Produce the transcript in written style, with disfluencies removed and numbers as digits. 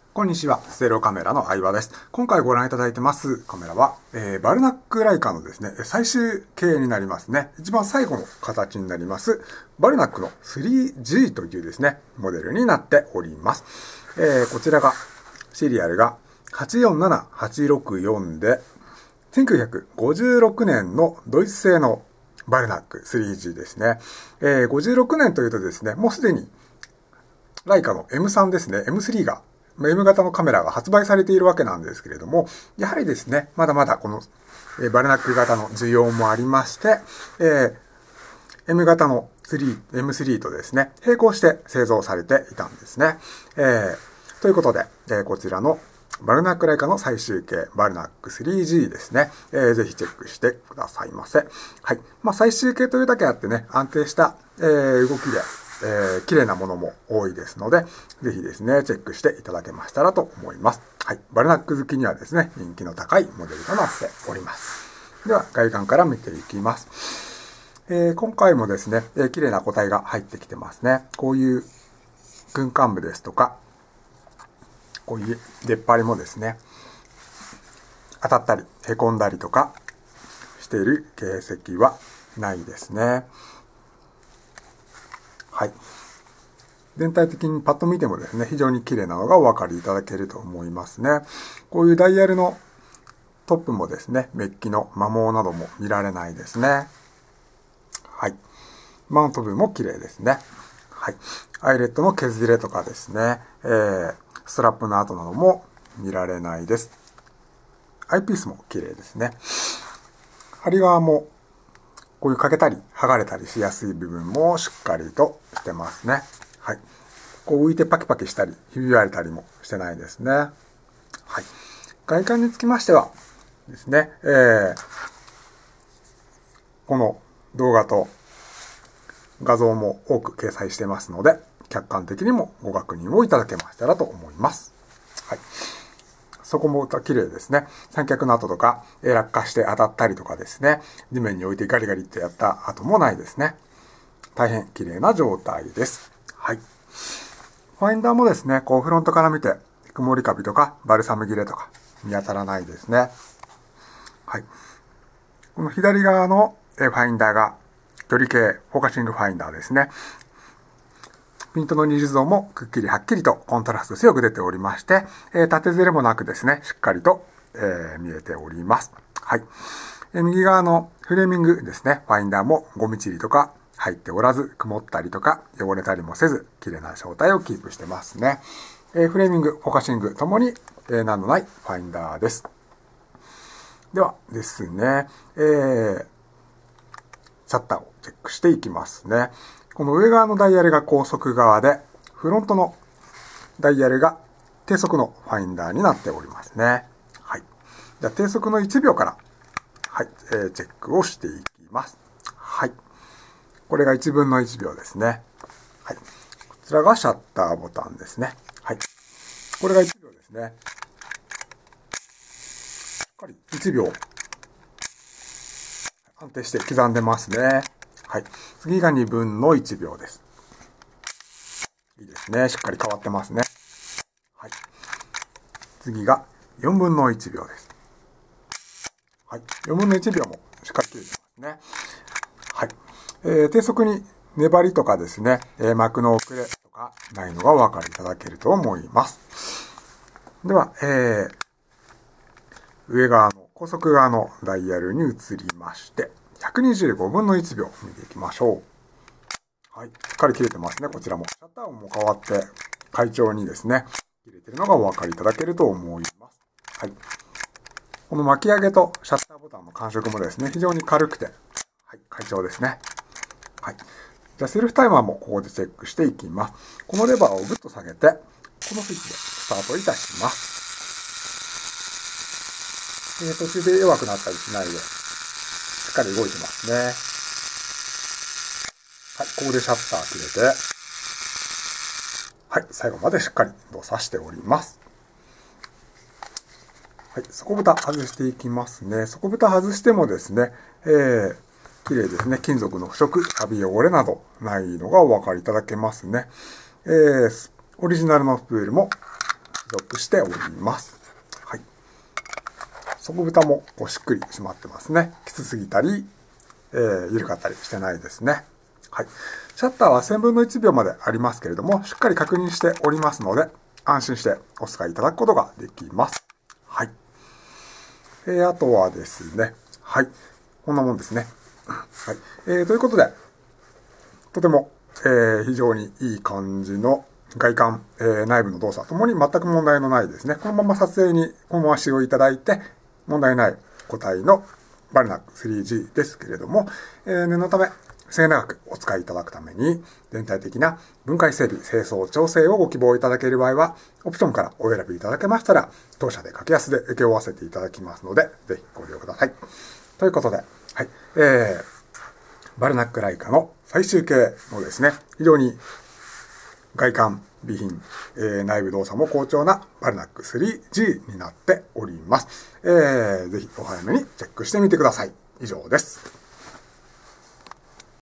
こんにちは。ステレオカメラの相葉です。今回ご覧いただいてますカメラは、バルナックライカのですね、最終形になりますね。一番最後の形になります、バルナックの 3G というですね、モデルになっております。こちらが、シリアルが847864で、1956年のドイツ製のバルナック 3G ですね。56年というとですね、もうすでにライカの M3 ですね、M3 がM 型のカメラが発売されているわけなんですけれども、やはりですね、まだまだこのバルナック型の需要もありまして、M 型のM3 とですね、並行して製造されていたんですね。ということで、こちらのバルナックライカの最終形、バルナック 3G ですね。ぜひチェックしてくださいませ。はい。最終形というだけあってね、安定した、動きで、綺麗なものも多いですので、ぜひですね、チェックしていただけましたらと思います。はい。バルナック好きにはですね、人気の高いモデルとなっております。では、外観から見ていきます。今回もですね、綺麗な個体が入ってきてますね。こういう軍艦部ですとか、こういう出っ張りもですね、当たったり、凹んだりとかしている形跡はないですね。はい。全体的にパッと見てもですね、非常に綺麗なのがお分かりいただけると思いますね。こういうダイヤルのトップもですね、メッキの摩耗なども見られないですね。はい。マウント部も綺麗ですね。はい。アイレットの削れとかですね、ストラップの跡なども見られないです。アイピースも綺麗ですね。針側もこういう欠けたり剥がれたりしやすい部分もしっかりとしてますね。はい。こう浮いてパキパキしたり、ひび割れたりもしてないですね。はい。外観につきましてはですね、この動画と画像も多く掲載してますので、客観的にもご確認をいただけましたらと思います。はい。そこも綺麗ですね。三脚の跡とか、落下して当たったりとかですね。地面に置いてガリガリってやった跡もないですね。大変綺麗な状態です。はい。ファインダーもですね、こうフロントから見て、曇りカビとかバルサム切れとか見当たらないですね。はい。この左側のファインダーが距離計フォーカシングファインダーですね。ピントの二重像もくっきりはっきりとコントラスト強く出ておりまして、縦ずれもなくですね、しっかりと、見えております。はい。右側のフレーミングですね、ファインダーもゴミチリとか入っておらず、曇ったりとか汚れたりもせず、綺麗な状態をキープしてますね。フレーミング、フォーカシングともに、難のないファインダーです。ではですね、シャッターをチェックしていきますね。この上側のダイヤルが高速側で、フロントのダイヤルが低速のファインダーになっておりますね。はい。じゃあ低速の1秒から、はい、チェックをしていきます。はい。これが1分の1秒ですね。はい。こちらがシャッターボタンですね。はい。これが1秒ですね。しっかり1秒。安定して刻んでますね。はい。次が2分の1秒です。いいですね。しっかり変わってますね。はい。次が4分の1秒です。はい。4分の1秒もしっかり切れてますね。はい。低速に粘りとかですね、膜の遅れとかないのがお分かりいただけると思います。では、上側の高速側のダイヤルに移りまして、125分の1秒見ていきましょう。はい。しっかり切れてますね、こちらも。シャッター音も変わって、快調にですね、切れてるのがお分かりいただけると思います。はい。この巻き上げとシャッターボタンの感触もですね、非常に軽くて、はい、快調ですね。はい。じゃあ、セルフタイマーもここでチェックしていきます。このレバーをぐっと下げて、このスイッチでスタートいたします。途中で弱くなったりしないで、しっかり動いてますね。はい、ここでシャッター切れて、はい、最後までしっかり動作しております。はい、底蓋外していきますね。底蓋外してもですね、綺麗ですね。金属の腐食、カビ汚れなどないのがお分かりいただけますね。オリジナルのスプールも属しております。はい。底蓋もしっくり締まってますね。きつすぎたり、緩かったりしてないですね。はい。シャッターは1000分の1秒までありますけれども、しっかり確認しておりますので、安心してお使いいただくことができます。はい。あとはですね、はい。こんなもんですね。はい。ということで、とても、非常にいい感じの外観、内部の動作ともに全く問題のないですね。このまま撮影にこのまま使用いただいて、問題ない個体のバルナック 3G ですけれども、念のため、末永くお使いいただくために、全体的な分解整備、清掃、調整をご希望いただける場合は、オプションからお選びいただけましたら、当社で格安で請け負わせていただきますので、ぜひご利用ください。ということで、はい、バルナックライカの最終形のですね、非常に外観、備品、内部動作も好調なバルナック 3G になっております。ぜひお早めにチェックしてみてください。以上です。